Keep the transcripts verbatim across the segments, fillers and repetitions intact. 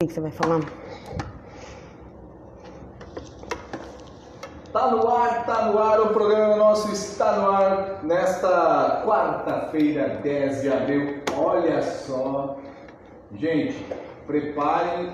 O que você vai falar? Tá no ar, tá no ar, o programa nosso está no ar nesta quarta-feira, dez de abril. Olha só, gente, preparem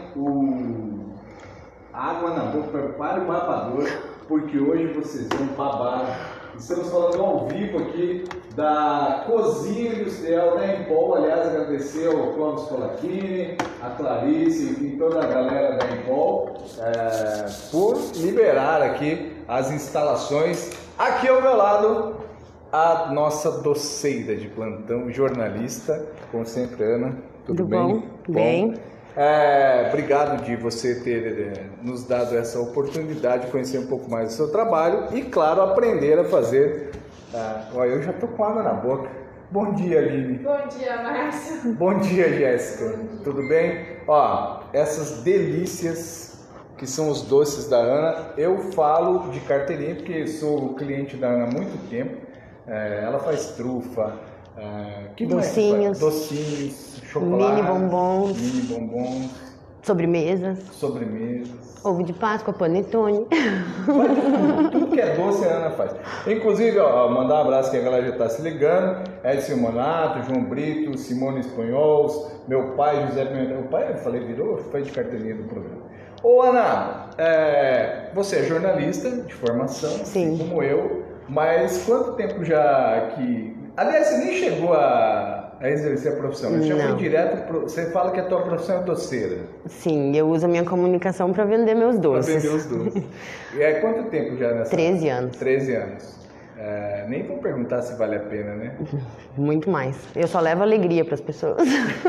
o água na boca, preparem o babador, porque hoje vocês vão babar. Estamos falando ao vivo aqui da cozinha industrial da Empol. Aliás, agradecer ao Clóvis Polacchini, a Clarice, enfim, toda a galera da Empol é, por liberar aqui as instalações. Aqui ao meu lado, a nossa doceira de plantão, jornalista, como sempre, Ana. Tudo, Tudo bem? bom? Bem. É, obrigado de você ter é, nos dado essa oportunidade de conhecer um pouco mais do seu trabalho e, claro, aprender a fazer. Ah, olha, eu já tô com água na boca. Bom dia, Aline. Bom dia, Márcio. Bom dia, Jéssica. Tudo bem? Ó, essas delícias que são os doces da Ana, eu falo de carteirinha porque sou cliente da Ana há muito tempo. É, ela faz trufa. Uh, que docinhos, docinhos, chocolate, mini bombons, mini bombons, sobremesas, sobremesas, ovo de Páscoa, panetone. Tudo, tudo que é doce a Ana faz. Inclusive, ó, mandar um abraço que a galera já está se ligando. Edson Monato, João Brito, Simone Espanhols, meu pai José Pimentel. O pai, eu falei, virou, foi de carteirinha do programa. Ô Ana, é, você é jornalista de formação, Sim. assim como eu, mas quanto tempo já que... Aliás, você nem chegou a, a exercer a profissão, você já foi direto, pro, você fala que a tua profissão é doceira. Sim, eu uso a minha comunicação para vender meus doces. Para vender os doces. E é quanto tempo já nessa? treze anos. treze anos. É, nem vou perguntar se vale a pena, né? Muito mais. Eu só levo alegria para as pessoas.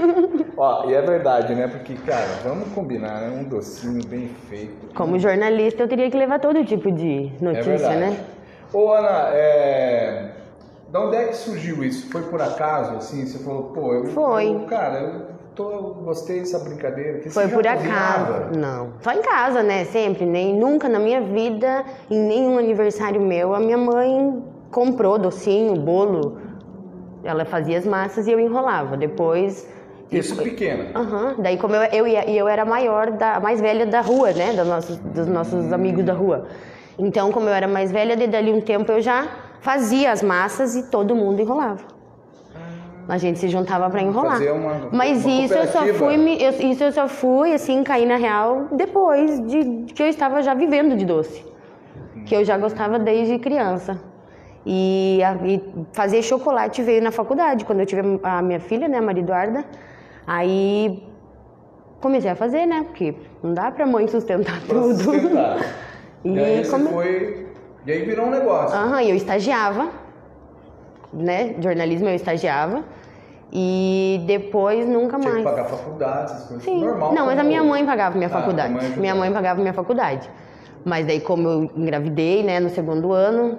Ó, e é verdade, né? Porque, cara, vamos combinar, né? Um docinho bem feito. Como jornalista, eu teria que levar todo tipo de notícia, é né? Ô, Ana, é... de onde é que surgiu isso? Foi por acaso, assim? Você falou, pô, eu... Foi. Eu, cara, eu, tô, eu gostei dessa brincadeira. Que Foi você por já acaso. cozinhava? Não. Só em casa, né? Sempre. Nem, nunca na minha vida, em nenhum aniversário meu, a minha mãe comprou docinho, bolo. Ela fazia as massas e eu enrolava. Depois... Isso pequena. Aham. Daí, como eu, eu, ia, eu era a maior, da, a mais velha da rua, né? Dos nossos, dos nossos amigos da rua. Então, como eu era mais velha, desde ali um tempo eu já fazia as massas e todo mundo enrolava. A gente se juntava para enrolar. Fazer uma, Mas uma isso eu só fui, me, eu, isso eu só fui assim cair na real depois de, de que eu estava já vivendo de doce, hum. que eu já gostava desde criança. E, a, e fazer chocolate veio na faculdade quando eu tive a minha filha, né, a Maria Eduarda. Aí comecei a fazer, né? Porque não dá pra mãe sustentar pra tudo. Sustentar. E, e aí você come... foi... E aí virou um negócio. Aham, e eu estagiava, né? Jornalismo eu estagiava. E depois nunca Tinha mais. que pagar faculdade, essas coisas. Sim. Normal. Não, mas a minha mãe pagava minha ah, faculdade. Mãe minha mãe pagava minha faculdade. Mas daí como eu engravidei, né, no segundo ano,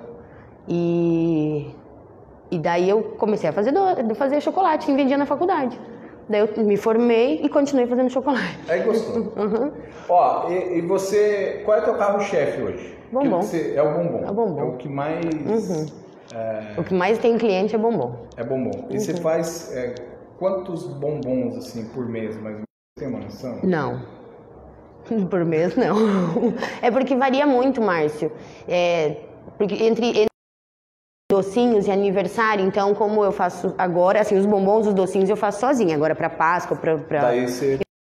e, e daí eu comecei a fazer, do... fazer chocolate e vendia na faculdade. Daí eu me formei e continuei fazendo chocolate. Aí gostou. Uhum. Ó, e, e você, qual é o teu carro-chefe hoje? Bombom. Você, é o bombom. É o bombom. É o que mais... Uhum. É... O que mais tem cliente é bombom. É bombom. E uhum. você faz é, quantos bombons, assim, por mês, mais ou menos? Tem uma noção? Não. Por mês, não. É porque varia muito, Márcio. É, porque entre... entre docinhos e aniversário, então como eu faço agora, assim, os bombons, os docinhos eu faço sozinha, agora para Páscoa, para pra... Daí você...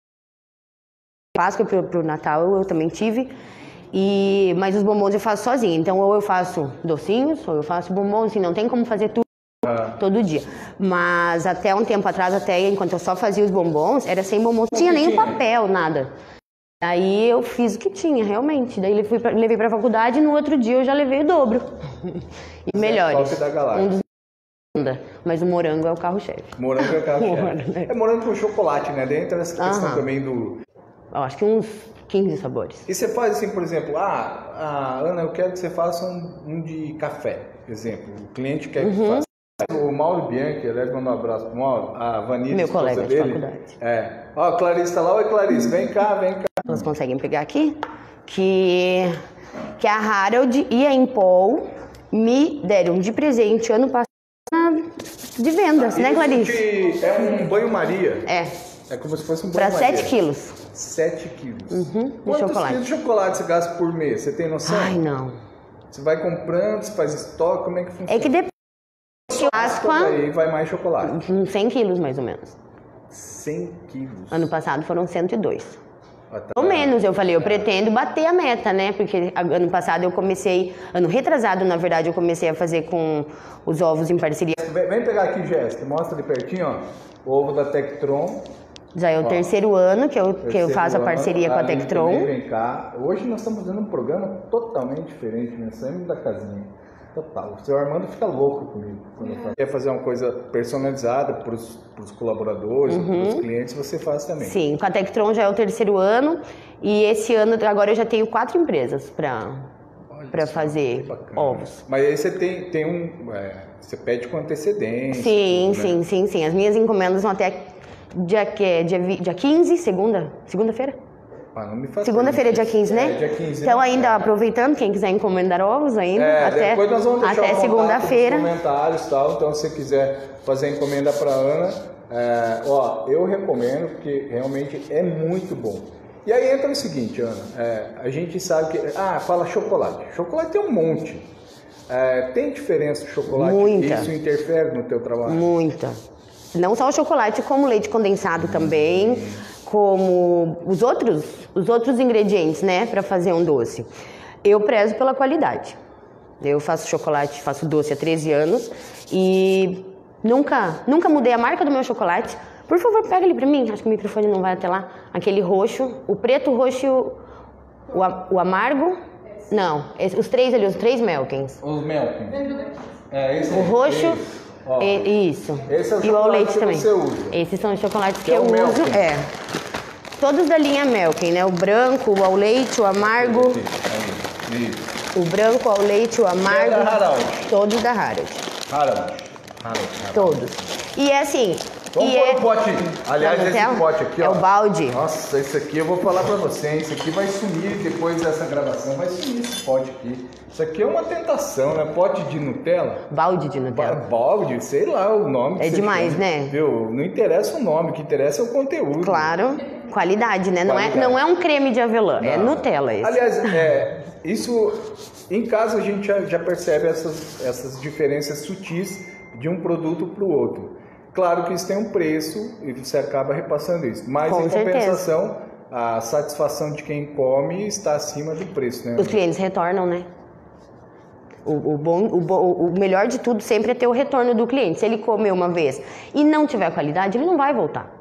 Páscoa para o Natal eu também tive, e mas os bombons eu faço sozinha, então ou eu faço docinhos ou eu faço bombons, assim, não tem como fazer tudo ah. todo dia, mas até um tempo atrás, até enquanto eu só fazia os bombons, era sem bombons, não tinha nem papel, nada. Aí eu fiz o que tinha, realmente. Daí eu fui pra, levei pra faculdade e no outro dia eu já levei o dobro. E melhores. É da galáxia. Um dos... Mas o morango é o carro-chefe. Morango é o carro-chefe. É morango com chocolate, né? Dentro dessa questão Aham. também do... Eu acho que uns quinze sabores. E você faz assim, por exemplo, ah, ah Ana, eu quero que você faça um, um de café, por exemplo. O cliente quer que uhum. faça. O Mauro Bianchi, ele mandar um abraço pro Mauro, a Vanilla, meu colega dele. de faculdade. É. Ó, a Clarice tá lá. Oi, Clarice, vem cá, vem cá. Elas conseguem pegar aqui que, que a Harold e a Empol me deram de presente ano passado de vendas, ah, né, Clarice? É um banho-maria. É. É como se fosse um Para banho sete quilos. sete quilos. Uhum, de Quantos chocolate. quilos de chocolate você gasta por mês? Você tem noção? Ai, não. Você vai comprando, você faz estoque, como é que funciona? É que depois de Páscoa, Aí vai mais chocolate. uns cem quilos mais ou menos. cem quilos. Ano passado foram cento e dois. Ah, tá. Ou menos, eu falei, eu pretendo bater a meta, né? Porque ano passado eu comecei, ano retrasado, na verdade, eu comecei a fazer com os ovos em parceria. Vem, vem pegar aqui, Jéssica, mostra ali pertinho, ó. O ovo da Tectron. Já é o Ó, terceiro ano que eu, que eu faço a ano, parceria com a Aline Tectron. também vem cá. Hoje nós estamos fazendo um programa totalmente diferente, né? Saímos da casinha. Total. O seu Armando fica louco comigo. Quando eu faço. Quer fazer uma coisa personalizada para os colaboradores, Uhum. para os clientes, você faz também. Sim, com a Tectron já é o terceiro ano. E esse ano, agora eu já tenho quatro empresas para para fazer ovos. Mas aí você tem, tem um... É, você pede com antecedência. Sim, tudo, né? sim, sim, sim. As minhas encomendas vão até dia, que é dia, vi- dia quinze, segunda, segunda-feira? Ah, não me faz Segunda-feira é dia perguntas. quinze, né? É, dia quinze. Então né? ainda É. aproveitando, quem quiser encomendar ovos ainda, É, até, depois nós vamos deixar até o contato segunda-feira. nos comentários e tal, então se você quiser fazer a encomenda para Ana, é, ó, eu recomendo porque realmente é muito bom. E aí entra o seguinte, Ana, é, a gente sabe que, ah, fala chocolate, chocolate tem um monte, é, tem diferença de chocolate? Muita. Isso interfere no teu trabalho? Muita. Não só o chocolate, como leite condensado também, como os outros, os outros ingredientes, né, para fazer um doce. Eu prezo pela qualidade. Eu faço chocolate, faço doce há treze anos e nunca, nunca mudei a marca do meu chocolate. Por favor, pega ele para mim. Acho que o microfone não vai até lá. Aquele roxo, o preto, o roxo e o, o, a- o amargo. Não, esse- os três ali, os três Melkins. Os Melkin. É, esse O roxo, esse. Ó, e- isso. esse é o e o ao chocolate leite que também. você usa. Esses são os chocolates que, Que é eu o uso. Melkin. É. Todos da linha Melkin, né? O branco, o ao leite, o amargo. Aqui, aí, isso. O branco, o ao leite, o amargo. É da Harald. Todos da Harald. Harald. Harald. Harald. Todos. E é assim. Vamos e pôr é... o pote. Aliás, Tá no esse tela? pote aqui, É ó. o balde. Nossa, esse aqui eu vou falar pra você, hein? Esse aqui vai sumir depois dessa gravação. Vai sumir esse pote aqui. Isso aqui é uma tentação, né? Pote de Nutella. Balde de Ba- Nutella. Balde, sei lá o nome. que É você demais, chama. né? Viu? Não interessa o nome, o que interessa é o conteúdo. Claro. Qualidade, né? Não é, Qualidade. não é um creme de avelã, é Não. Nutella esse. Aliás, é, isso em casa a gente já, já percebe essas, essas diferenças sutis de um produto para o outro. Claro que isso tem um preço e você acaba repassando isso. Mas Com em certeza. compensação, a satisfação de quem come está acima do preço, né? Os clientes retornam, né? O, o, bom, o, bo- o melhor de tudo sempre é ter o retorno do cliente. Se ele comer uma vez e não tiver qualidade, ele não vai voltar.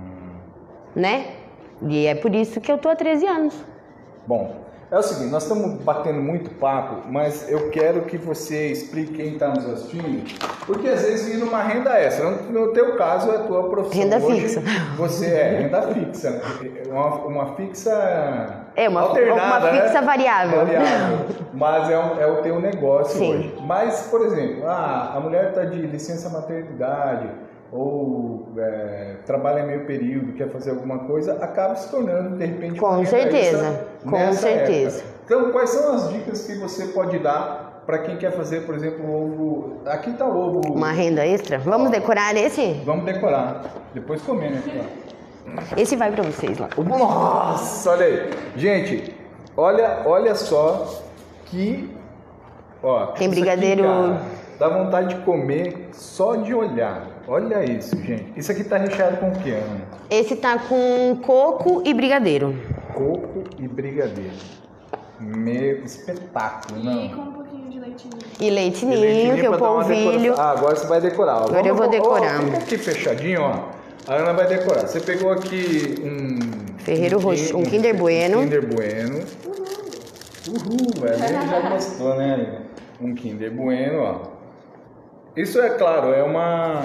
Né? E é por isso que eu tô há treze anos. Bom, é o seguinte, nós estamos batendo muito papo, mas eu quero que você explique quem está nos assistindo, porque às vezes vira uma renda extra. No no teu caso, é a tua profissão. Renda Hoje, fixa. Você é renda fixa. Uma, uma fixa É, uma- alternada, uma fixa né? variável. Variável. Mas é, um- é o teu negócio Sim. hoje. Mas, por exemplo, ah, a mulher está de licença maternidade, ou é, trabalha meio período, quer fazer alguma coisa, acaba se tornando, de repente, Com uma renda certeza, extra com nessa certeza. época. Então, quais são as dicas que você pode dar para quem quer fazer, por exemplo, ovo... Aqui está o ovo... Uma renda extra. Vamos Ó. decorar esse? Vamos decorar. Depois comer, né? Esse vai pra vocês lá. Nossa, olha aí. Gente, olha, olha só que... Ó, Tem isso aqui, brigadeiro- cara, dá vontade de comer só de olhar. Olha isso, gente. Isso aqui tá recheado com o que, Ana? Esse tá com coco e brigadeiro. Coco e brigadeiro. Meu espetáculo, não? E com um pouquinho de leitinho. E leite E leite ninho, que eu pra dar uma polvilho. decoração. Ah, agora você vai decorar. Ó. Agora eu vou ó, decorar. Fica aqui fechadinho, ó. A Ana vai decorar. Você pegou aqui um... Ferreiro um Rocher, um kin- Kinder Bueno. Um Kinder Bueno. Uhul, é, ele já gostou, né? Um Kinder Bueno, ó. Isso é claro, é uma...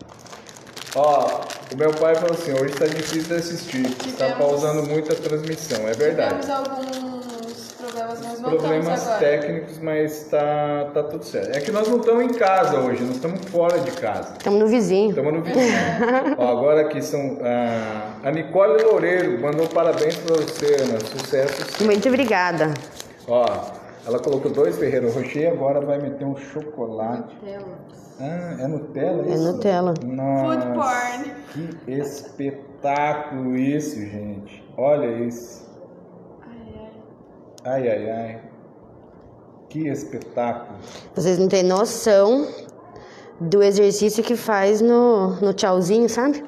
Ó, o meu pai falou assim, hoje tá difícil de assistir, está Tivemos- pausando muito a transmissão, é verdade. Tivemos alguns problemas, mas voltamos Problemas agora. técnicos, mas tá, tá tudo certo. É que nós não estamos em casa hoje, nós estamos fora de casa. Estamos no vizinho. Estamos no vizinho. Ó, agora aqui são... ah, a Nicole Loureiro mandou parabéns para você, Ana. Sucessos. Muito obrigada. Ó, ela colocou dois Ferreiro Rocher e agora vai meter um chocolate. Ah, é Nutella É isso? Nutella. Nossa, Food porn. que espetáculo. espetáculo isso, gente. Olha isso. Ai, ai, ai. Que espetáculo. Vocês não têm noção do exercício que faz no, no tchauzinho, sabe?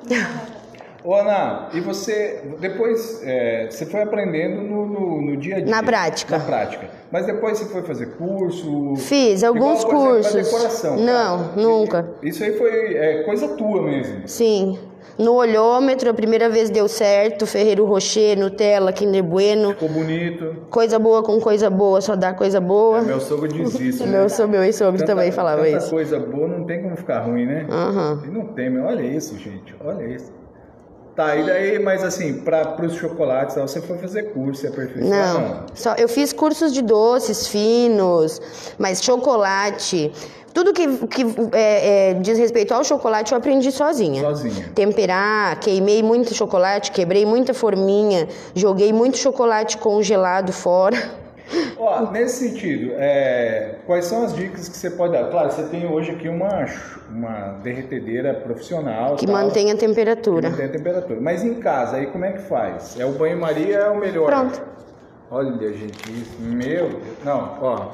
Ô, Ana, e você, depois, é, você foi aprendendo no, no, no dia a dia? Na prática. Na prática. Mas depois você foi fazer curso? Fiz alguns igual, por exemplo, cursos. decoração, não, cara. nunca. Isso aí foi é, coisa tua mesmo? Sim. No olhômetro, a primeira vez deu certo. Ferreiro Rocher, Nutella, Kinder Bueno. Ficou bonito. Coisa boa com coisa boa, só dá coisa boa. É, meu sogro diz isso, né? Meu, sou, meu ex-sogro Tanta- também falava tanta isso. coisa boa não tem como ficar ruim, né? Aham. E não tem, mas olha isso, gente. Olha isso. Tá, e daí, mas assim, para os chocolates, você foi fazer curso, se aperfeiçoar? Não, só, eu fiz cursos de doces finos, mas chocolate, tudo que, que é, é, diz respeito ao chocolate eu aprendi sozinha. Sozinha. Temperar, queimei muito chocolate, quebrei muita forminha, joguei muito chocolate congelado fora. Ó, nesse sentido, é, quais são as dicas que você pode dar? Claro, você tem hoje aqui uma, uma derretedeira profissional. Que tal, mantém a temperatura. que mantém a temperatura. Mas em casa, aí como é que faz? É o banho-maria é o melhor? Pronto. Olha, gente, isso. Meu Deus. Não, ó.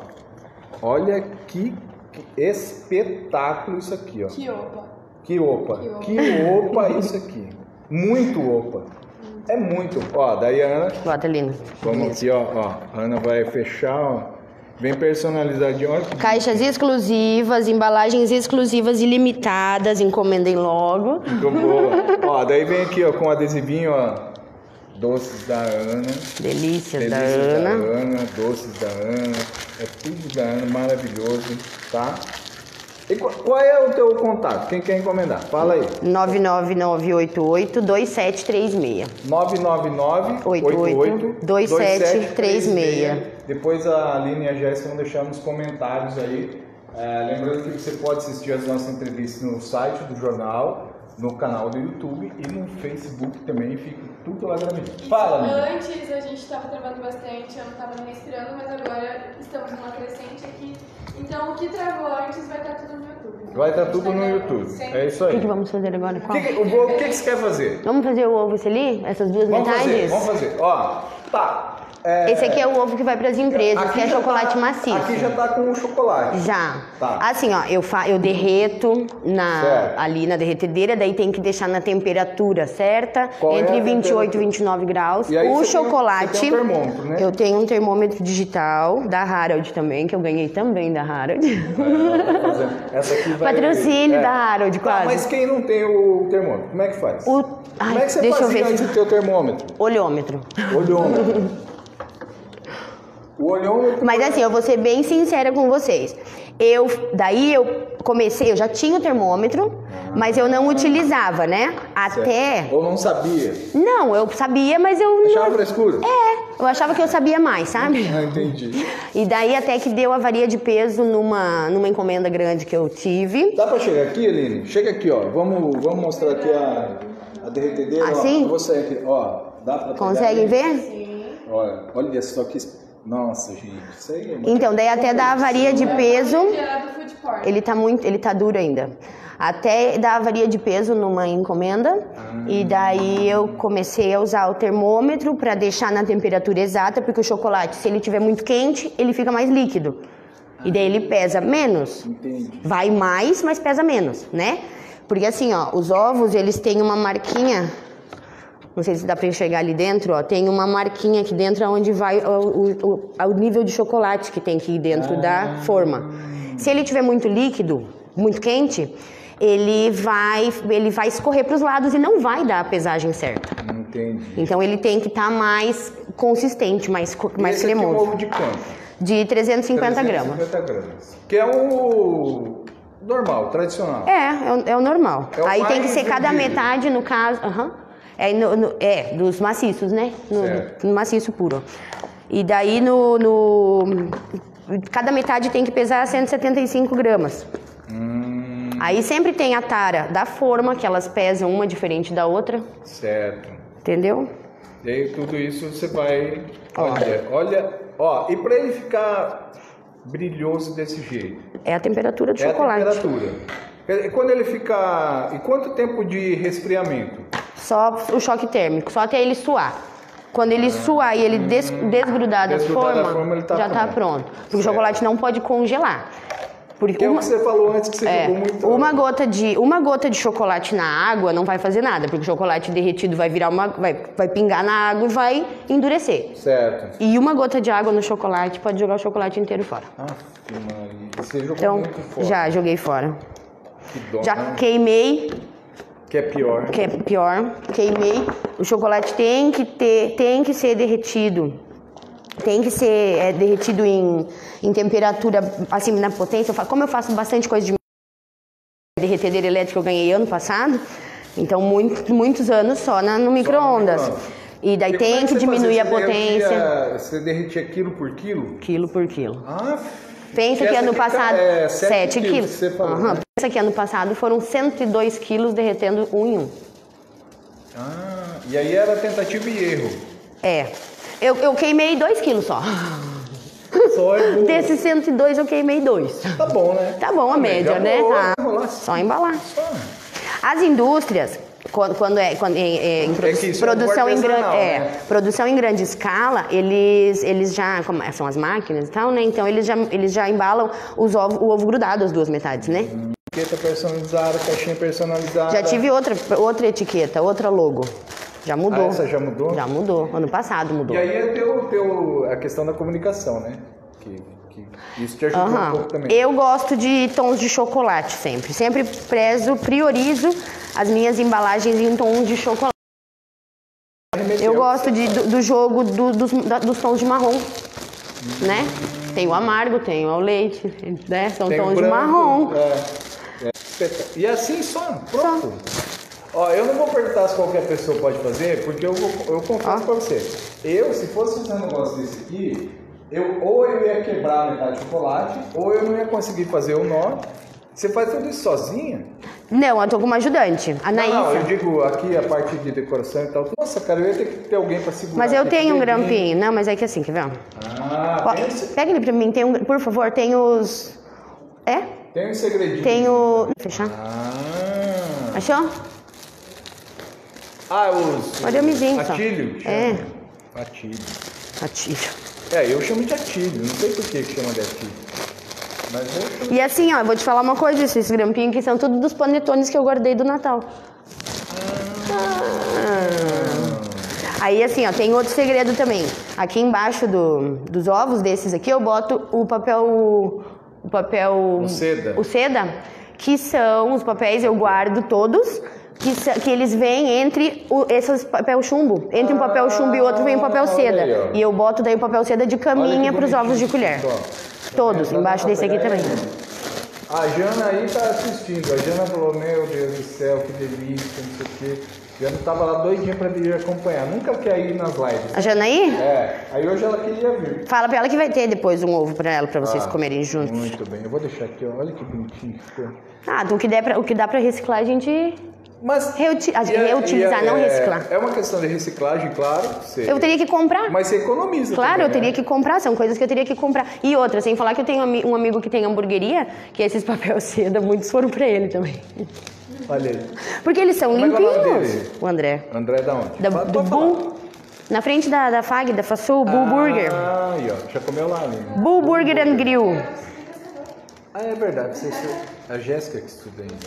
Olha que, que espetáculo isso aqui, ó. Que opa. Que opa. Que opa. Que opa isso aqui. Muito opa. É muito. Ó, daí a Ana... Bota ali. né? Vamos aqui, ó, ó. A Ana vai fechar, ó. Bem personalizadinho. Olha que Caixas exclusivas, embalagens exclusivas e limitadas, encomendem logo. ficou boa. Ó, daí vem aqui, ó, com adesivinho, ó. Doces da Ana. Delícias, Delícias da Ana. da Ana. Doces da Ana. É tudo da Ana, maravilhoso, tá? E qual, qual é o teu contato? Quem quer encomendar? Fala aí. nove nove nove oito oito dois sete três seis. nove nove nove oito oito dois sete três seis. Depois a Aline e a Jéssica vão deixar nos comentários aí. É, lembrando que você pode assistir as nossas entrevistas no site do jornal, no canal do YouTube e no Facebook também. Fica tudo lá gravadinho. Fala, Aline. Antes a gente estava travando bastante, eu não estava me respirando, mas agora estamos numa crescente aqui. Então o que travou antes vai estar tudo no YouTube. Vai estar tudo no YouTube. É isso O aí. que, que vamos fazer agora? O Qual? que, que, o, o que, que você quer fazer? Vamos fazer o ovo esse ali? Essas duas Vamos metades? fazer, vamos fazer. Ó, tá. É, Esse aqui é o ovo que vai para as empresas, aqui que é já chocolate tá, maciço. Aqui já tá com o chocolate. Já. Tá. Assim, ó, eu, fa eu derreto na, Certo. ali na derretedeira, daí tem que deixar na temperatura certa, Qual é entre a vinte e oito e temperatura? vinte e nove graus. E aí O você tem um- chocolate. você tem um termômetro, né? Eu tenho um termômetro digital da Harold também, que eu ganhei também da Harold. Essa aqui vai... Patrocínio é. da Harold, Tá, quase. mas quem não tem o termômetro, como é que faz? O- Como Ai, é que você deixa eu fazia ver antes se- de ter o termômetro? Olhômetro. Olhômetro. O olhômetro... Mas assim, eu vou ser bem sincera com vocês. Eu, daí eu comecei, eu já tinha o termômetro, mas eu não utilizava, né? Até... Ou não sabia? Não, eu sabia, mas eu Achava não... frescura? É, eu achava que eu sabia mais, sabe? Ah, entendi. E daí até que deu avaria de peso numa, numa encomenda grande que eu tive. Dá pra chegar aqui, Aline? Chega aqui, ó. Vamos, vamos mostrar aqui a, a derretedeira. ó. Assim? Eu vou sair aqui, ó. Dá pra pegar Conseguem aí? ver? Sim. Olha, olha só que... Nossa, gente. Isso aí é muito... Então, daí até dá avaria de peso. Gerado food porn. Ele tá muito, ele tá duro ainda. Até dá avaria de peso numa encomenda. E daí eu comecei a usar o termômetro para deixar na temperatura exata, porque o chocolate, se ele tiver muito quente, ele fica mais líquido. E daí ele pesa menos. Entendi. Vai mais, mas pesa menos, né? Porque assim, ó, os ovos, eles têm uma marquinha, não sei se dá para enxergar ali dentro, ó, tem uma marquinha aqui dentro onde vai o, o, o, o nível de chocolate que tem que ir dentro ah. da forma. Se ele tiver muito líquido, muito quente, ele vai, ele vai escorrer para os lados e não vai dar a pesagem certa. Entendi. Então ele tem que estar tá mais consistente, mais, mais Esse cremoso. aqui é um ovo de quanto? De trezentos e cinquenta gramas. trezentos e cinquenta gramas. Que é o normal, tradicional. É, é o, é o normal. É o Aí tem que mais ser cada vendido. metade, no caso. Uhum, é, no, no, é, dos maciços, né? No, Certo. no maciço puro. E daí no, no. Cada metade tem que pesar cento e setenta e cinco gramas. Hum, Aí sempre tem a tara da forma, que elas pesam uma diferente da outra. certo. Entendeu? E aí tudo isso você vai... Ó. Olha, olha... Ó, e para ele ficar brilhoso desse jeito? É a temperatura do É chocolate. a temperatura. E quando ele fica... E quanto tempo de resfriamento? Só o choque térmico, só até ele suar. Quando ele suar e ele des, desgrudar da Desgrudar forma, da forma, ele tá já tá pronto. pronto. Porque Certo. o chocolate não pode congelar. Porque Que é o uma, que você falou antes que você é, jogou muito. uma gota de uma gota de chocolate na água não vai fazer nada, porque o chocolate derretido vai virar uma vai, vai pingar na água e vai endurecer. Certo. E uma gota de água no chocolate pode jogar o chocolate inteiro fora. Ah, Maria. Você jogou Então, muito fora. já joguei fora. Que dó, Já né? queimei, Que é pior. que é pior, queimei. O chocolate tem que ter, tem que ser derretido. Tem que ser é, derretido em, em temperatura, assim, na potência. Eu faço, como eu faço bastante coisa de derretedeira elétrica, eu ganhei ano passado. Então, muito, muitos anos só na, no micro-ondas. micro-ondas. E daí E como é tem que que você diminuir fazia? a Você potência. derretia- Você derretia quilo por quilo? Quilo por quilo. Ah, Pensa que essa ano aqui passado, é sete sete quilos quilos. que você falou, Aham. né? Pensa que ano passado foram cento e dois quilos derretendo um em um. Ah, e aí era tentativa e erro. É. Eu, eu queimei dois quilos só. Só erro. Desses cento e dois eu queimei dois. Tá bom, né? Tá bom a Ah, média, já né? rolou, Tá. vai rolar assim. Só embalar. Só. As indústrias, quando, quando é, quando é, é em produ- que isso é um produção, em gran- artesanal, é, né? produção em grande escala, eles, eles já, como são as máquinas e tal, né? Então eles já, eles já embalam os ovo, o ovo grudado, as duas metades, né? Etiqueta personalizada, caixinha personalizada. Já tive outra, outra etiqueta, outra logo. Já mudou. Ah, essa já mudou? Já mudou. Ano passado mudou. E aí é teu, teu, a questão da comunicação, né? Que, que isso te ajudou um Aham. pouco também. Eu gosto de tons de chocolate sempre. Sempre prezo, priorizo as minhas embalagens em tons de chocolate. Eu gosto de, do, do jogo do- dos, da- dos tons de marrom, né? Tem o amargo, tem o ao leite, né? São Tem o tons de branco, marrom. É, é. Espeta- E assim só, pronto. Ó, eu não vou perguntar se qualquer pessoa pode fazer, porque eu, vou, eu confesso Ó. pra você. Eu, se fosse fazer um negócio desse aqui, eu, ou eu ia quebrar a metade de chocolate, ou eu não ia conseguir fazer o nó. Você faz tudo isso sozinha? Não, eu tô com uma ajudante, a Não, não, eu Naísa. digo aqui a parte de decoração e tal. Nossa, cara, eu ia ter que ter alguém pra segurar. Mas eu aqui, tenho um dedinho. grampinho. Não, mas é que assim, quer ver? Ah, Ó, tem, esse- pega ele pra mim, tem um, por favor, tem os... É? tem um segredinho. Tem o... Fechar? Ah, Achou? ah os... Olha o mizinho só. Atilho? chama. É. Atilho. Atilho. É, eu chamo de atilho, não sei por que que chama de atilho. Mas eu chamo... E assim, ó, eu vou te falar uma coisa, esses grampinhos aqui são tudo dos panetones que eu guardei do Natal. Ah. Aí assim, ó, tem outro segredo também. Aqui embaixo do, dos ovos desses aqui, eu boto o papel... O papel... O seda. O seda, que são os papéis, eu guardo todos, que, sa- que eles vêm entre o, esses papel chumbo. Entre um papel chumbo e outro vem o papel olha seda. aí, ó. E eu boto daí o papel seda de Olha caminha que para os ovos de bonitinho, colher. ó. Todos, Tá embaixo vendo? desse aqui Pegar também. aí. A Jana aí tá assistindo. A Jana falou, meu Deus do céu, que delícia, não sei o quê. Jana tava lá doidinha pra vir acompanhar. Nunca quer ir nas lives. A Janaí? É, aí hoje ela queria vir. Fala pra ela que vai ter depois um ovo pra ela, pra vocês Ah, comerem juntos. Muito bem, eu vou deixar aqui, ó. Olha que bonitinho que ficou. Ah, então o que, der pra, o que dá pra reciclar, a gente Mas reuti- a- e é- reutilizar, e é- não reciclar. É uma questão de reciclagem, claro. Você, Eu teria que comprar. Mas você economiza. Claro, também, eu teria né? que comprar, são coisas que eu teria que comprar. E outra, sem falar que eu tenho ami- um amigo que tem hamburgueria, que esses papel seda, muitos foram pra ele também. Olha aí. Porque eles são Como é que é o nome limpinhos. dele? O André. André da onde? Da, Pode- do pode falar. Bull, na frente da, da Fag, da Façul, Bull Burger. Ah, aí, ó. Já comeu lá, né? Bull Burger and Grill. Ah, é verdade. Você, você, a Jéssica que estuda ainda.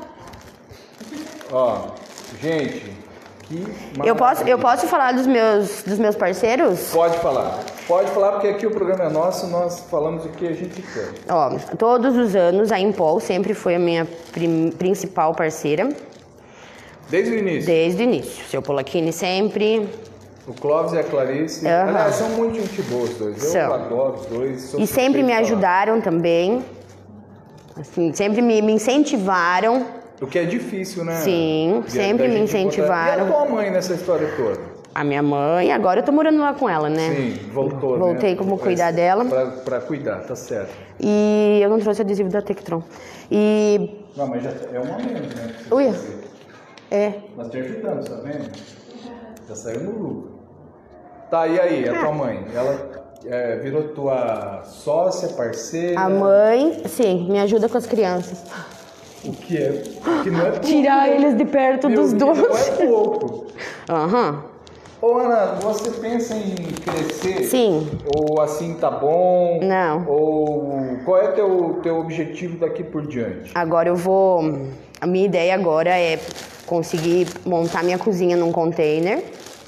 Ó, gente, que Eu posso, eu maravilha. posso falar dos meus, dos meus parceiros? Pode falar. Pode falar, porque aqui o programa é nosso, nós falamos o que a gente quer. Ó, todos os anos a Impol sempre foi a minha prim- principal parceira, Desde o início. desde o início. Seu Polacchini sempre. O Clóvis e a Clarice. Aham. Aliás, são muito gente boa os dois. Eu São. adoro os dois. sou E sempre me suspeito de falar. ajudaram também. Assim, sempre me, me incentivaram. O que é difícil, né? Sim, De- sempre da me gente encontrar- incentivaram. E a tua mãe nessa história toda? A minha mãe, agora eu tô morando lá com ela, né? Sim, voltou, né? Voltei como cuidar dela. Pra, pra cuidar, tá certo. E eu não trouxe adesivo da Tectron. E. Não, mas já é uma menos, né? pra você Ui. fazer. É. Nós te ajudamos, tá vendo? Já saiu no lucro. Tá, e aí, a tua mãe? Ela é, virou tua sócia, parceira? A mãe, sim, me ajuda com as crianças. O que é? O que não é pouco. Tirar eles de perto Meu dos Deus, doces. não é pouco. Aham. Ô, Ana, você pensa em crescer? Sim. Ou assim tá bom? Não. Ou qual é teu teu objetivo daqui por diante? Agora eu vou... A minha ideia agora é conseguir montar minha cozinha num container.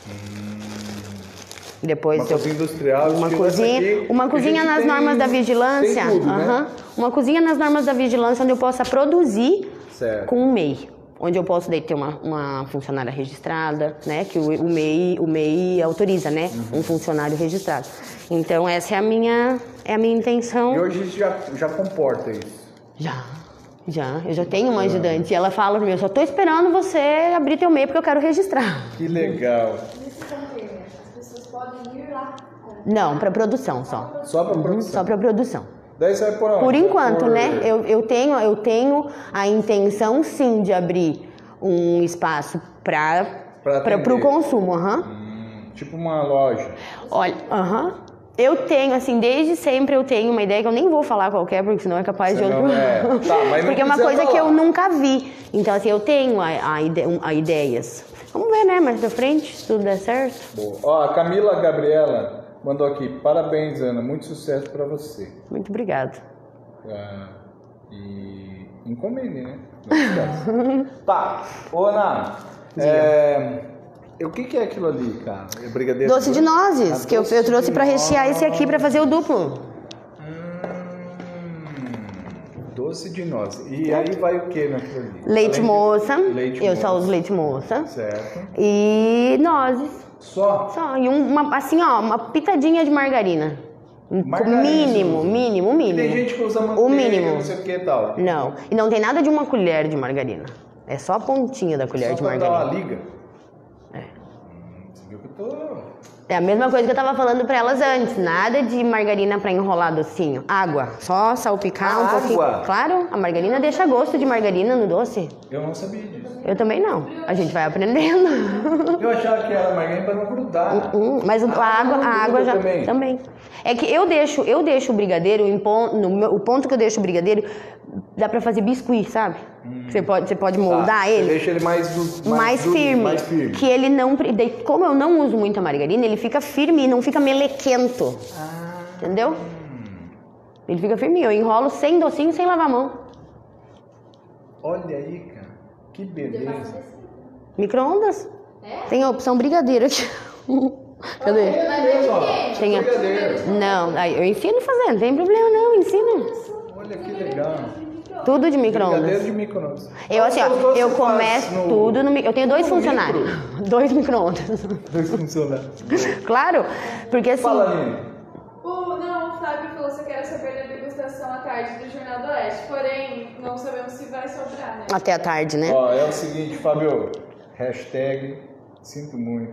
Depois Uma eu... cozinha industrial. Uma estilo cozinha, essa aqui, uma que a cozinha gente nas tem- normas da vigilância. tem tudo, né? Aham. Uma cozinha nas normas da vigilância onde eu possa produzir Certo. com o M E I. Onde eu posso daí ter uma, uma funcionária registrada, né? Que o, o M E I, o M E I autoriza, né? Uhum. Um funcionário registrado. Então essa é a minha, é a minha intenção. E hoje isso já, já comporta isso. Já, já. Eu já tenho uma ajudante. E ela fala pra mim, eu só tô esperando você abrir teu M E I porque eu quero registrar. Que legal. Nesse container, as pessoas podem ir lá. Não, pra produção só. Só pra produção. Só pra produção. Daí você vai por onde? Por enquanto, Por- né? Eu, eu, tenho, eu tenho a intenção, sim, de abrir um espaço para Pra atender. o consumo. Aham. Hum, tipo uma loja. Olha, aham. Eu tenho, assim, desde sempre eu tenho uma ideia que eu nem vou falar qualquer, porque senão é capaz de Senão outro... é. Tá, mas não porque é uma quiser coisa que falar. eu nunca vi. Então, assim, eu tenho a, a, ide, a ideias. Vamos ver, né? Mais pra frente, se tudo der certo. Boa. Ó, a Camila Gabriela mandou aqui. Parabéns, Ana. Muito sucesso pra você. Muito obrigada. Ah, e encomende, né? Tá, ô Ana, é, o que, que é aquilo ali, cara? É brigadeiro? Doce de nozes, Ah, que eu, doce eu trouxe de pra rechear esse aqui pra fazer o duplo. Hum, doce de nozes. E aí vai o que naquilo ali? Leite Além de- moça, Leite eu moça. só uso leite moça. Certo. E nozes. Só? Só. E um- uma, assim, ó, uma pitadinha de margarina. Um Margarina mínimo, você usa? mínimo, mínimo. Tem gente que usa manteiga, O mínimo. não sei o que e tal. Não. E não tem nada de uma colher de margarina. É só a pontinha da colher Só de pra dar margarina. uma liga? É. Hum, você viu que eu tô... É a mesma coisa que eu tava falando pra elas antes. Nada de margarina pra enrolar docinho. Água. Só salpicar um Água? pouquinho. Claro, a margarina deixa gosto de margarina no doce. Eu não sabia disso. Eu também não. A gente vai aprendendo. Eu achava que era margarina pra não grudar. Hum, mas o- a Ah, água, não a água gruda já também? É que eu deixo, eu deixo o brigadeiro em pon- no meu- o ponto que eu deixo o brigadeiro dá pra fazer biscuit, sabe? Você pode, você pode moldar Tá, você ele deixa ele mais, du- mais, duro, firme, mais firme. que ele não, pre- daí, como eu não uso muita margarina, ele fica firme e não fica melequento, Ah, entendeu? Ele fica firme. Eu enrolo sem docinho, sem lavar a mão. olha aí, cara. Que beleza. Micro-ondas? Tem a opção brigadeiro aqui. Cadê? Ó, Tem a- brigadeiro. Não, aí eu ensino a fazer, não tem problema não, ensino. Olha que legal. Tudo de Brigadeiro micro-ondas. de micro-ondas. Eu assim, ó, Os doces eu você faz começo no- tudo no mi- Eu tenho dois no funcionários. Dois micro-ondas. Dois funcionários. Claro, porque assim. Fala, Aline. O, não, o Fábio falou que você quer saber da degustação à tarde do Jornal do Oeste, porém não sabemos se vai sobrar, né? Até a tarde, né? Ó, é o seguinte, Fábio. Hashtag sinto muito.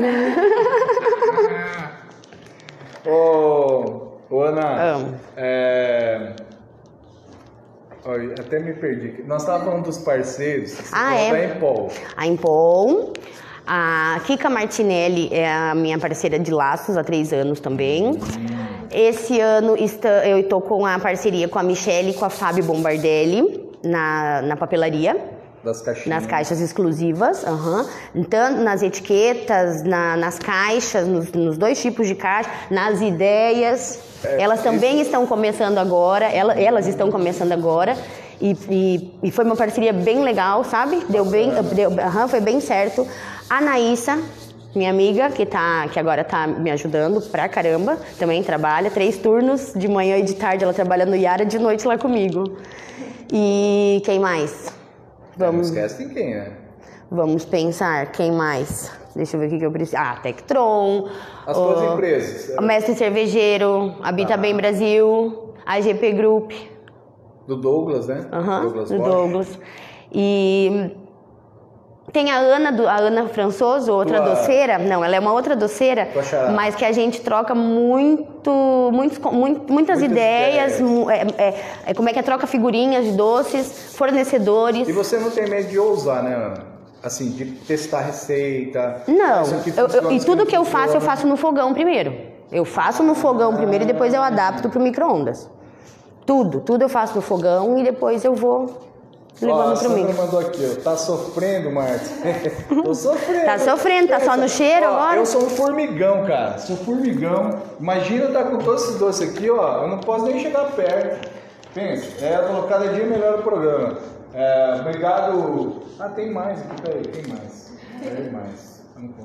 Ô, ô Ana, Amo. é... Olha, até me perdi. Nós estávamos falando dos parceiros. Você Ah, falou é? da Empol. A Impol. A Kika Martinelli é a minha parceira de laços há três anos também. Esse ano está- eu estou com a parceria com a Michelle e com a Fábio Bombardelli na, na papelaria. Das caixinhas. Nas caixas exclusivas, aham. Tanto nas etiquetas, na- nas caixas, nos, nos dois tipos de caixa, nas ideias. É, elas também isso- estão começando agora, ela- elas estão começando agora. E, e- e foi uma parceria bem legal, sabe? Deu bem, deu, aham, foi bem certo. A Naíssa, minha amiga, que, tá, que agora tá me ajudando pra caramba, também trabalha, três turnos, de manhã e de tarde ela trabalha no Iara, de noite lá comigo. E quem mais? Não Vamos, esquece tem quem, né? vamos pensar, quem mais? Deixa eu ver o que que eu preciso. Ah, Tectron. As o- suas empresas. o Mestre Cervejeiro, Habita Ah. Bem Brasil, a G P Group, Do Douglas, né? aham, Douglas do Bosch. Douglas. E tem a Ana, do, a Ana Françoso, outra Tua- doceira. Não, ela é uma outra doceira, Tua xará. mas que a gente troca muito, muitos, co- muito- muitas, Muitas ideias. ideias. mu- é- é- é como é que é troca figurinhas de doces, fornecedores. E você não tem medo de ousar, né, Ana? Assim, de testar receita. Não, isso aqui eu- eu- funciona, e isso tudo aqui que eu não faço, eu funciona. faço no fogão primeiro. Eu faço no fogão primeiro e depois eu adapto pro micro-ondas. Tudo, tudo eu faço no fogão e depois eu vou levando pro mim. A Sandra mandou aqui, ó. Tá sofrendo, Marta? Tô sofrendo. Tá sofrendo, tá só no cheiro ó, agora? Eu sou um formigão, cara. Sou formigão. Imagina eu tá com todos esses doces aqui, ó. Eu não posso nem chegar perto. Pensa, é, falou, cada dia melhora o programa. É, obrigado. Ah, tem mais aqui, peraí, tem mais. Tem mais.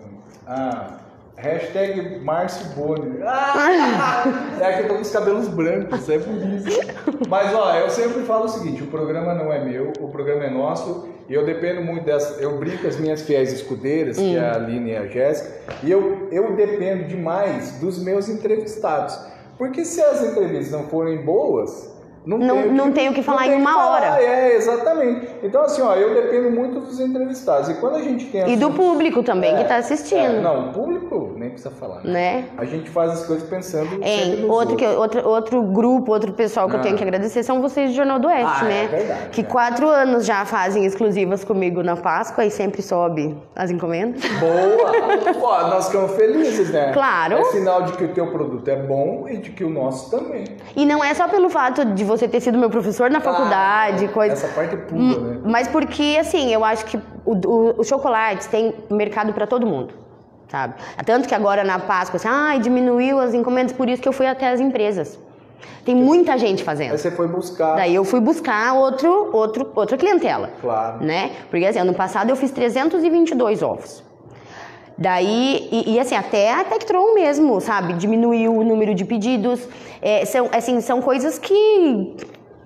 Ah, hashtag Márcio Boni. Ah, é que eu tô com os cabelos brancos, é por isso. Mas, ó, eu sempre falo o seguinte, o programa não é meu, o programa é nosso, e eu dependo muito dessa, eu brinco com as minhas fiéis escudeiras, hum. que é a Aline e a Jéssica, e eu, eu dependo demais dos meus entrevistados. Porque se as entrevistas não forem boas, Não, não, tenho, não tenho o que falar em uma falar. hora. É, exatamente. Então, assim, ó, eu dependo muito dos entrevistados. E quando a gente tem... E do público também, é, que está assistindo. É, não, o público nem precisa falar, né? né? A gente faz as coisas pensando é, sempre nos outro, que, outro, outro grupo, outro pessoal que ah. eu tenho que agradecer são vocês do Jornal do Oeste, ah, né? É verdade, que é. quatro anos já fazem exclusivas comigo na Páscoa e sempre sobe as encomendas. Boa! Pô, nós ficamos felizes, né? Claro. É sinal de que o teu produto é bom e de que o nosso também. E não é só pelo fato de você ter sido meu professor na faculdade, ah, coisa. Essa parte é pura, né? Mas porque, assim, eu acho que o, o, o chocolate tem mercado para todo mundo, sabe? Tanto que agora na Páscoa, assim, ai, diminuiu as encomendas, por isso que eu fui até as empresas. Tem muita gente fazendo. Aí você foi buscar. Daí eu fui buscar outro, outro, outra clientela. Claro. Né? Porque, assim, ano passado eu fiz trezentos e vinte e dois ovos. Daí, e, e assim, até a Tectron mesmo, sabe? Diminuiu o número de pedidos. É, são, assim, são coisas que...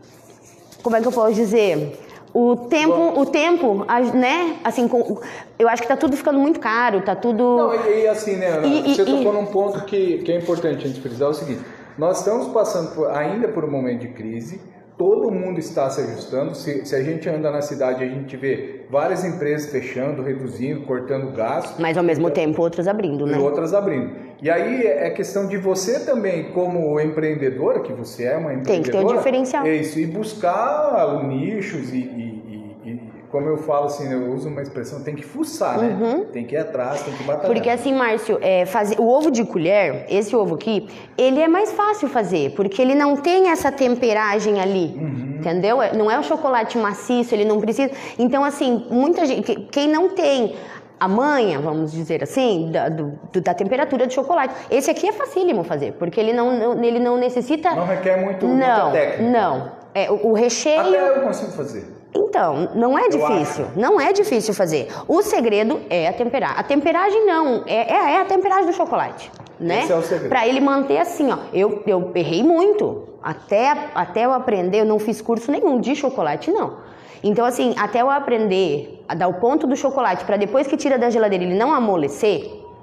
Como é que eu posso dizer? O tempo, o tempo, né? Assim, com, eu acho que tá tudo ficando muito caro, tá tudo... Não, e, e assim, né, Ana, e, você e, tocou e... num ponto que, que é importante a gente frisar, é o seguinte, nós estamos passando por, ainda por um momento de crise, todo mundo está se ajustando, se, se a gente anda na cidade, a gente vê várias empresas fechando, reduzindo, cortando gastos. Mas ao mesmo tempo outras abrindo, né? E outras abrindo. E aí é questão de você também, como empreendedora, que você é uma empreendedora... Tem que ter o diferencial. É isso, e buscar nichos e, e, e, e, como eu falo assim, eu uso uma expressão, tem que fuçar, né? Uhum. Tem que ir atrás, tem que batalhar. Porque assim, Márcio, é, fazer, o ovo de colher, esse ovo aqui, ele é mais fácil fazer, porque ele não tem essa temperagem ali, uhum. entendeu? Não é o chocolate maciço, ele não precisa... Então, assim, muita gente... Quem não tem... a manha, vamos dizer assim, da, do, da temperatura de chocolate. Esse aqui é facílimo fazer, porque ele não, não, ele não necessita... Não requer muito, não, muita técnica. Não, é, o, o recheio... Até eu consigo fazer. Então, não é difícil, não é difícil fazer. O segredo é a temperar. A temperagem não, é, é, é a temperagem do chocolate, né? Esse é o segredo. Pra ele manter assim, ó. Eu, eu errei muito, até, até eu aprender, eu não fiz curso nenhum de chocolate, não. Então, assim, até eu aprender a dar o ponto do chocolate para depois que tira da geladeira ele não amolecer,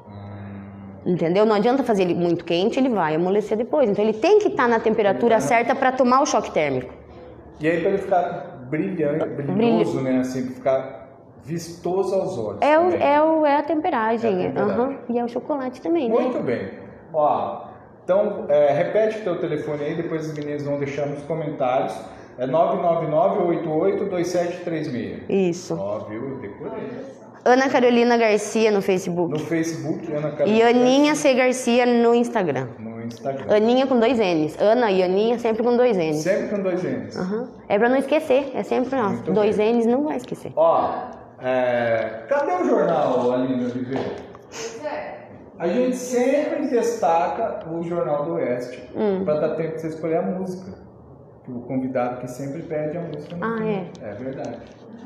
hum. entendeu? Não adianta fazer ele muito quente, ele vai amolecer depois. Então, ele tem que estar na temperatura certa para tomar o choque térmico. E aí, para ele ficar brilhante, brilhoso, né? Assim, para ficar vistoso aos olhos. É, o, é, o, é a temperagem. É a temperagem. Uhum. E é o chocolate também, muito né? Muito bem. Ó, então, é, repete o teu telefone aí, depois os meninos vão deixar nos comentários. É nove nove nove, oito oito, dois sete três seis. Isso. Ó, viu? Eu decorei. Ana Carolina Garcia no Facebook. No Facebook, Ana Carolina. E Aninha C. Garcia no Instagram. No Instagram. Aninha com dois N's. Ana e Aninha sempre com dois N's. Sempre com dois N's. Uhum. É pra não esquecer. É sempre, ó, muito dois bem. N's, não vai esquecer. Ó, é... cadê o jornal, Aline Oliveira? Pois é. A gente sempre destaca o Jornal do Oeste hum. para dar tempo de você escolher a música. O convidado que sempre pede a música. Ah, tem. É? É verdade.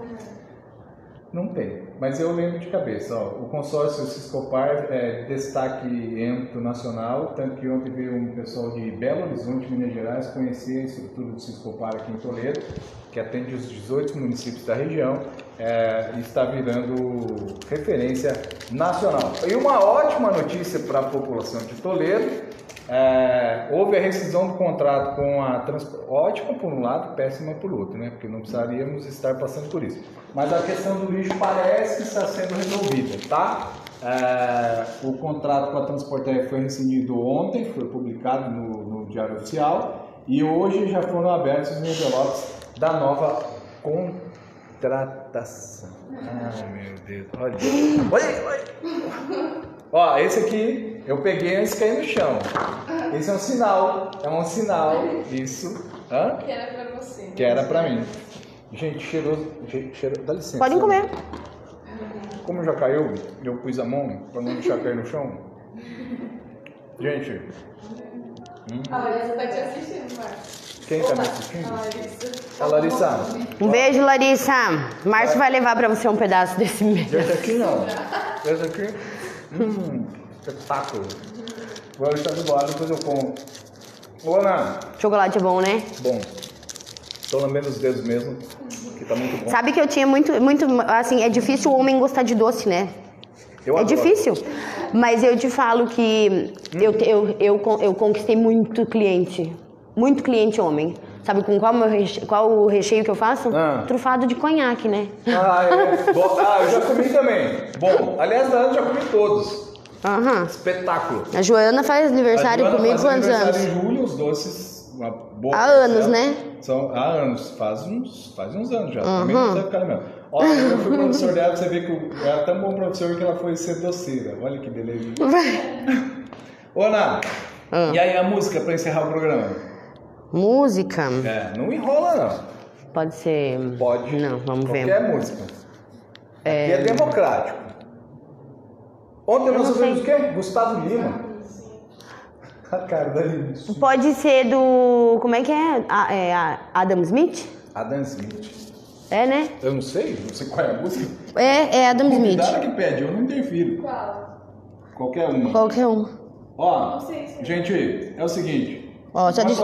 Não tem. Mas eu lembro de cabeça. Ó, o consórcio Ciscopar é destaque em âmbito nacional, tanto que ontem veio um pessoal de Belo Horizonte, Minas Gerais, conhecer a estrutura do Ciscopar aqui em Toledo, que atende os dezoito municípios da região, é, e está virando referência nacional. E uma ótima notícia para a população de Toledo. É, houve a rescisão do contrato com a Transport, ótima por um lado, péssima por outro, né? Porque não precisaríamos estar passando por isso. Mas a questão do lixo parece que está sendo resolvida, tá? É, o contrato com a Transporter foi rescindido ontem, foi publicado no, no Diário Oficial, e hoje já foram abertos os envelopes da nova contratação. Ah, meu Deus, olha, olha, olha. Ó, esse aqui eu peguei antes de cair no chão. Esse é um sinal, é um sinal, isso. Hã? Que era pra você. Que era pra mim. Gente, cheiroso. Cheiro, dá licença. Podem comer. Como já caiu, eu pus a mão pra não deixar cair no chão. Gente. Hum. A Larissa tá te assistindo, Marcos. Quem tá me assistindo? A Larissa. A Larissa. Um beijo, Larissa. Márcio vai levar pra você um pedaço desse meio. Esse aqui não. Esse aqui. Hum, espetáculo. Vou deixar do lado, depois eu como. Ô, Ana. Chocolate é bom, né? Bom. Tô lambendo os dedos mesmo, que tá muito bom. Sabe que eu tinha muito, muito, assim, é difícil o homem gostar de doce, né? Eu é adoro. difícil. Mas eu te falo que hum. eu, eu, eu, eu conquistei muito cliente. Muito cliente homem. Sabe com qual, meu reche... qual o recheio que eu faço? Ah. Trufado de conhaque, né? Ah, é. Bom, ah, eu já comi também. Bom, aliás, da Ana já comi todos. Aham. Espetáculo. A Joana faz aniversário A Joana comigo faz quantos anos? aniversário em julho, os doces, uma boa Há parcela. anos, né? São, há anos, faz uns, faz uns anos já. Uhum. Também não deve ficar mesmo. Olha, eu fui professor dela, você vê que eu era tão bom professor que ela foi ser doceira. Olha que beleza. Ô, Ana, Ah. e aí a música pra encerrar o programa? Música? É, não enrola não. Pode ser... Pode. Não, vamos ver. Qualquer música. É... Aqui é democrático. Ontem nós ouvimos o quê? Gustavo Lima. A cara da Lima. Pode ser do... Como é que é? A, é a Adam Smith? Adam Smith. É, né? Eu não sei, não sei qual é a música. É, é Adam Smith. Convidada que pede, eu não interfiro. Qual? Qualquer uma. Qualquer um. Ó, Não sei se é. gente, é o seguinte. Ó, só deixa